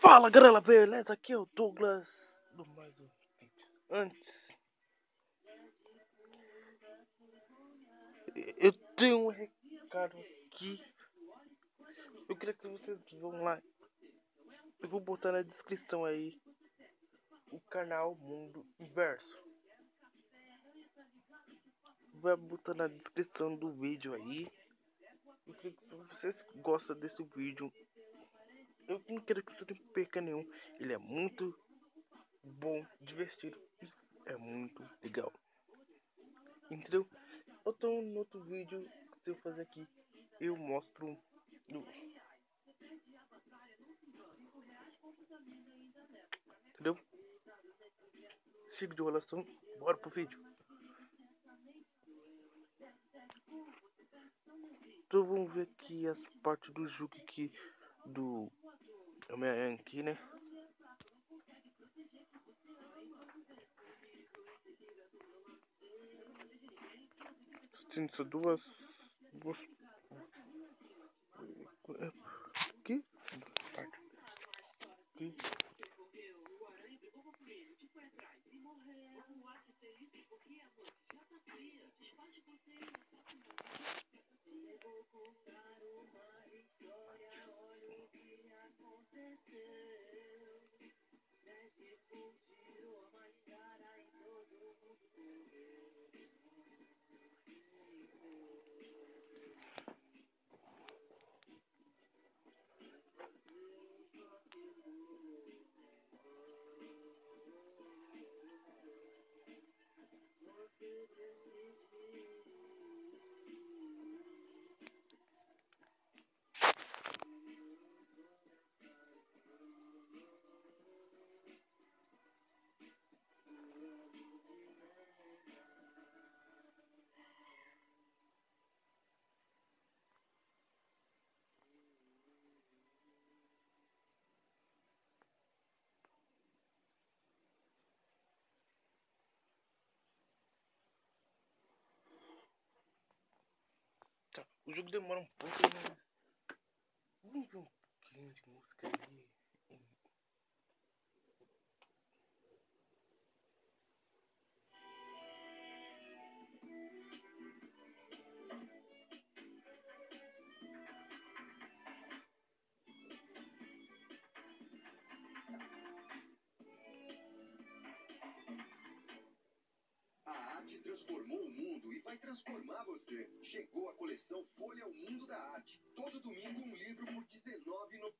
Fala galera, beleza? Aqui é o Douglas do mais um vídeo. Antes, eu tenho um recado aqui. Eu queria que vocês vão lá. Eu vou botar na descrição aí o canal Mundo Inverso. Vai botar na descrição do vídeo aí. Eu queria que vocês gostam desse vídeo. Eu não quero que você não perca nenhum. Ele é muito bom, divertido e é muito legal. Entendeu? Então no outro vídeo que eu fazer aqui, eu mostro entendeu? Chega de enrolação, bora pro vídeo. Então vamos ver aqui as partes do jogo aqui do Homem-Aranha aqui, né? Tem só duas aqui, parte aqui. Tá, o jogo demora um pouco, mas vamos ver um pouquinho de música aí. A arte transformou o mundo e vai transformar você. Chegou a coleção Folha O Mundo da Arte. Todo domingo um livro por R$19,90.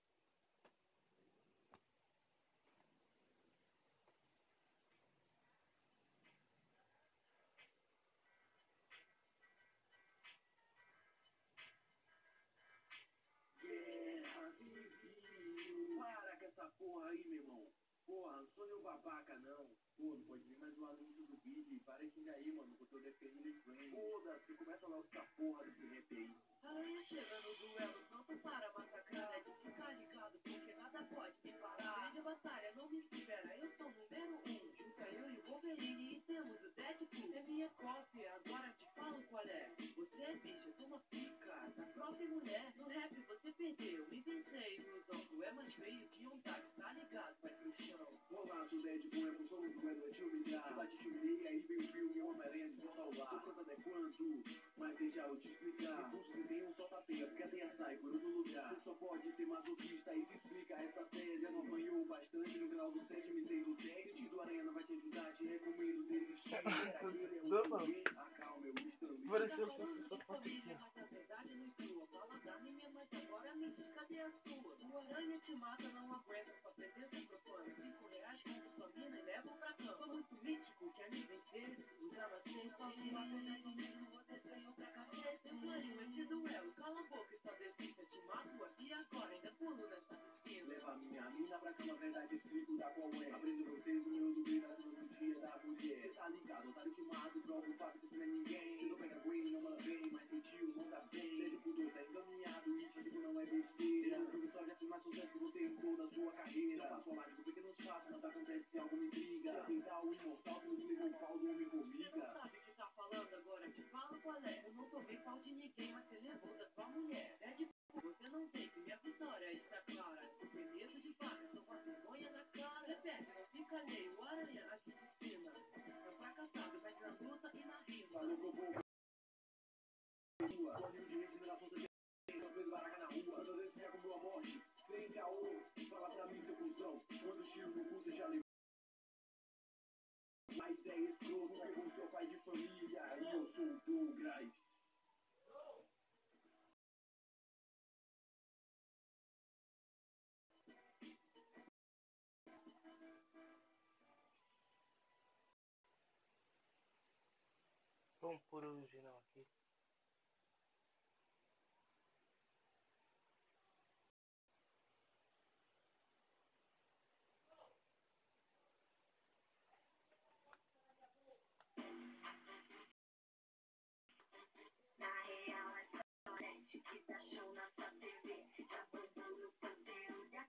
Para com essa porra aí, meu irmão. Porra, não sou nenhum babaca, não. Pô, não pode vir mais um anúncio do vídeo. Para de xingar aí, mano, que eu tô defendendo o Flame. Foda-se, começa logo essa porra desse rap aí. Aranha chega no duelo, pronto para massacrar. É de ficar ligado, porque nada pode me parar. Grande batalha, não me supera, eu sou o número 1. Junta eu e o Wolverine e temos o Deadpool. É minha cópia, agora te falo qual é. Você é bicho, toma pica da própria mulher. No rap você perdeu, me vencei. No zombie é mais feio que um táxi, tá ligado? Vai pro chão. Olá, sou o Deadpool, é por só um duelo, é te humilhar. Bate te humilhei, aí vem o filme Homem-Aranha de volta ao lar. Tô cantando é quanto, mas deixa eu te explicar. Impulso que tem um só tapeia, porque a teia sai por outro lugar. Você só pode ser masoquista e se explica essa tese. Já não apanhou bastante no grau do 7, me fez o teste. Sentido aranha não vai te ajudar, te recomendo desistir. Aquele é o ninguém, acalma, eu estou Tá falando de família, mas a verdade não crua. Fala da minha, mas agora me diz cadê a sua? O aranha te mata, não aguenta sua presença profana. R$5 com vitamina e levo pra cama. Sou muito mítico, quer me vencer? Usa macete. Faculdade mesmo, você ganhou pra cacete. Eu ganho esse duelo, cala a boca e só desista. Te mato aqui agora, ainda pulo nessa piscina. Leva minha mina pra cama, verdade, explico da qual é. Aprendo vocês, o meu duvido, no dia da mulher. Cê tá ligado, otário te mato, droga o fato que você não é ninguém. Você não pega Gwen, não manda bem, mas sentiu, manda bem. Deadpool 2 é encaminhado, e te digo não é besteira. Um filme só já fiz mais sucesso que você em toda a sua carreira. Eu passo a mágica, pequenos passos, mas acontece que algo me intriga. Quer tentar o imortal, se não levou o pau do Você Homem-Formiga. não sabe o que tá falando agora, te falo qual é. Eu não tomei pau de ninguém, mas você levou da tua mulher. Deadpool, você não vence, minha vitória está clara. Tu tem medo de fato, Vamos por original aqui. Na real é só net que dá show nessa TV. Já bombou no panteão da...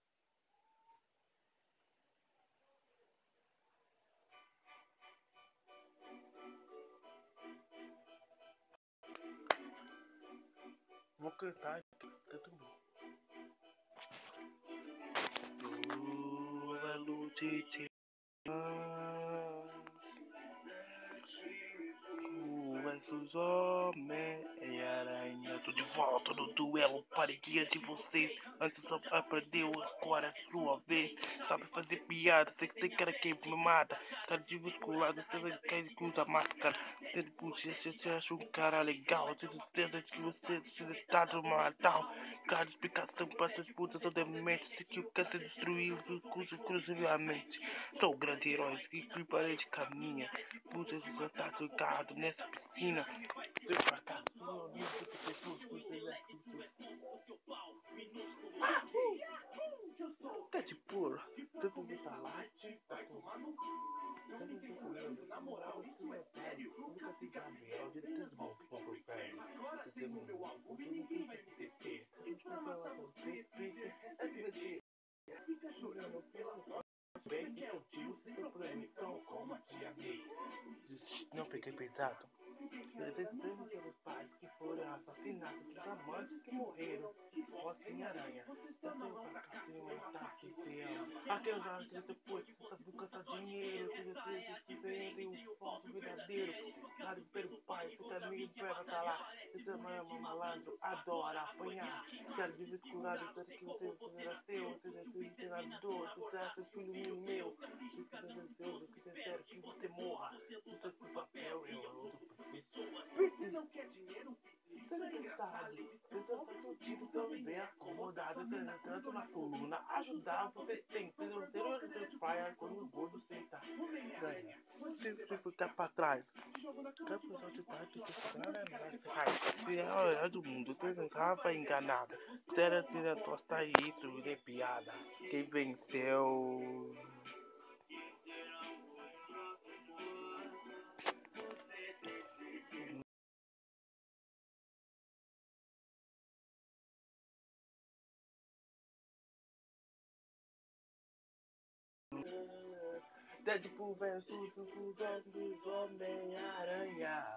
Vou cantar aqui, canto bom. Tua lute te Tu és os Homem-Aranha. Tô de volta no duelo, paredia de vocês. Antes só pai perdeu, agora é sua vez. Sabe fazer piada, sei que tem cara que me mata. Cara de musculado, você quer que usa máscara. Tendo puxa, você acha um cara legal. Tenho certeza que você se tá do matar. Cara de explicação para essas putas são dementes. Se que o câncer destruiu, exclusivamente. Sou o grande herói, que parede caminha. Puxa, você tá jogado nessa piscina. Seu fracasso, meu amigo, que Deadpool, tanto de salate, tá tomando. Tanto de salate, na moral, isso é sério. Nunca se Gabriel, de tanto bom que foi velho. Você tem meu álbum, que não tem TT. A gente vai falar com você, SBT. Fica chorando pela bem que eu tiro, você tem problema, então como te amei. Não peguei pesado. Desejando pelos pais que foram assassinados, dos amantes que morreram. Homem-Aranha, tanto fracasso e um ataque real. Aqueles anos que você foi, você sabe gastar dinheiro, você tem um falso verdadeiro. Nada pelo pai, você também pega tá lá. Esse é malandro, adora apanhar. Quero desescurar, tanto que você era seu, você é seu ensinador, você é seu filho meu. Eu que quero que você morra. Você tem papel, eu se não quer dinheiro, você não sabe. Eu tô sentindo tão bem acomodado, tanto na coluna. Ajudar você tem, você não vai quando o gordo senta. Ganha. Se ficar pra trás, campeão de parte que se é do mundo, você não tava enganada. Tira tosta isso, de piada. Quem venceu? Deadpool versus os Homem-Aranha.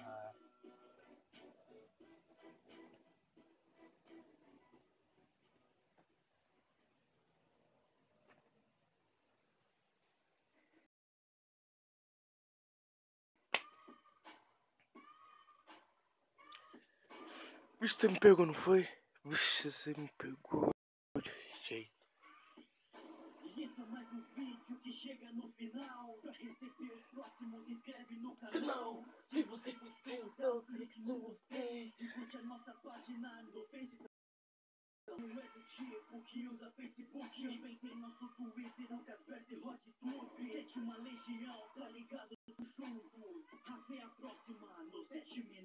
Vixe, você me pegou, não foi? Vixe, você me pegou de jeito. E esse é mais um vídeo que chega no final. Pra receber os próximos, inscreve no canal. Se você gostou, então clique no gostei. E curte a nossa página no Facebook. Não é do tipo que usa Facebook. Também tem nosso Twitter, o Casper e HotTube. Sétima Legião, tá ligado no jogo. Até a próxima, no 7 minutos.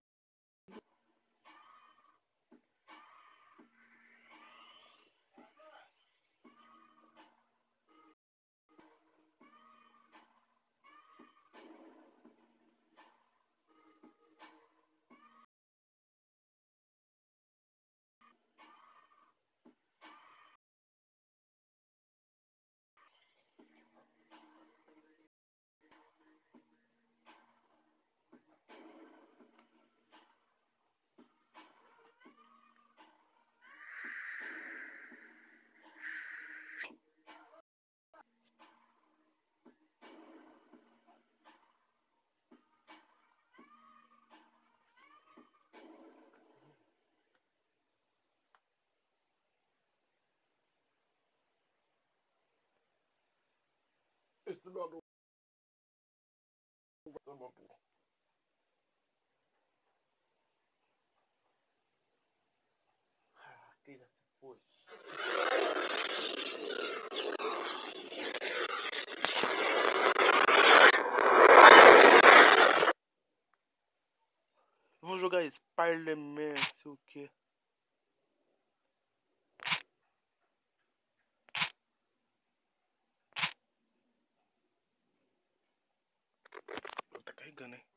Esse lado vai uma porra. Que já se foi. jogar Spider-Man, sei o que. Tá carregando, hein?